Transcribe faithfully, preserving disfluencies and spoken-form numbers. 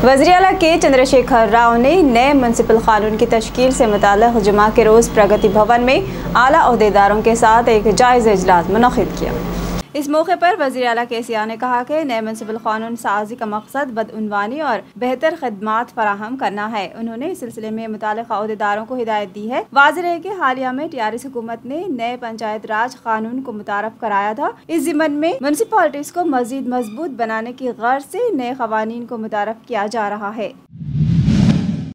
वज़ीर आला के चंद्रशेखर राव ने नए म्यूनिसिपल कानून की तश्कील से मुताल्लिक़ जुमा के रोज़ प्रगति भवन में आला ओहदेदारों के साथ एक जायज़ा इजलास मुनक़्क़िद किया। इस मौके पर वज़ीर आला के सी आर ने कहा कि नए म्यूनिसिपल कानून साजी का मकसद बदउनवानी और बेहतर खदमात फराहम करना है। उन्होंने इस सिलसिले में मुताल्लिक़ ओहदेदारों को हिदायत दी है। वाज़ेह है कि हालिया में टीआरएस हुकूमत ने नए पंचायत राज कानून को मुतारफ कराया था। इस ज़िम्मन में म्यूनिसिपैलिटीज़ को मज़ीद मजबूत बनाने की गर्ज से नए क़वानीन को मुतारफ किया जा रहा है।